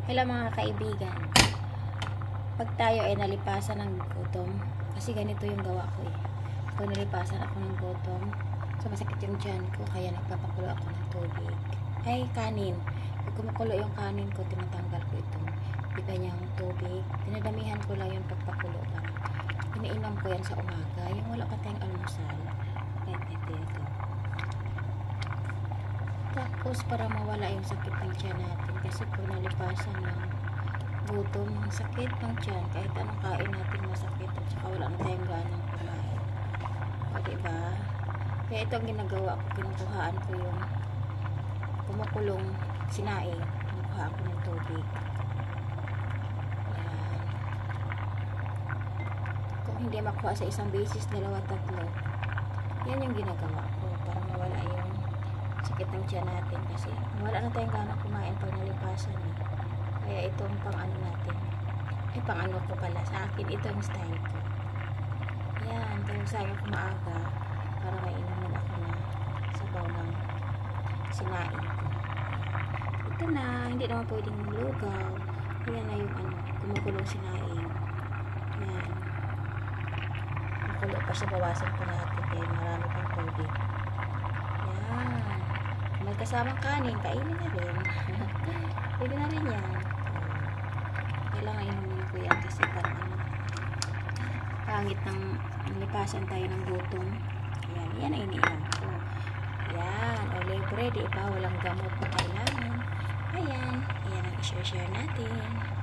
Hello mga kaibigan. Pag tayo ay nalipasan ng gutom, kasi ganito yung gawa ko eh. Pag nalipasan ako ng gutom, so masakit yung tiyan ko, kaya nagpapakulo ako ng tubig. Ay, kanin. Pag kumukulo yung kanin ko, tinatanggal ko itong biganyang tubig. Dinadamihan ko lang yung pagpakulo para iniinom ko yan sa umaga. Yung wala pa tayong almusal. Ito. Tapos para mawala yung sakit ng tiyan natin, kasi pag nalipasan ng gutom, sakit ng tiyan, kahit anong kain natin masakit, at saka wala na tayong ganang kumain. O diba? Kaya ito ang ginagawa ko, kinukuhaan ko yung kumukulong sinaing, kinukuhaan ko ng tubig. Yan. Kung hindi makuha sa isang beses, dalawa, tatlo, yan yung ginagawa ko para mawala yung sakit ng tiyan natin, kasi wala na tayong ganang kumain pag nalipasan eh. Kaya itong pang ano natin, ay pang ano ko pala, sa akin ito yung style ko. Yan, kaya sa akin kumaaga para mainumin ako na sabaw ng sinain ko. Ito na, hindi naman pwedeng lugaw. Yan na yung ano, kumukulong sinain. Yan, makulo pa siya, bawasan ko natin kaya marami pang tubig. Yan, may kasamang kanin, kainin na rin. Pwede na rin yan. Kailangan inumin ko yan kasi parang ano, pangit ng lipasan tayo ng gutom. Ayan, yan ang iniinom ko. Ayan, o libre, di ba? Walang gamot na kailangan. Ayan, ayan ang i-share natin.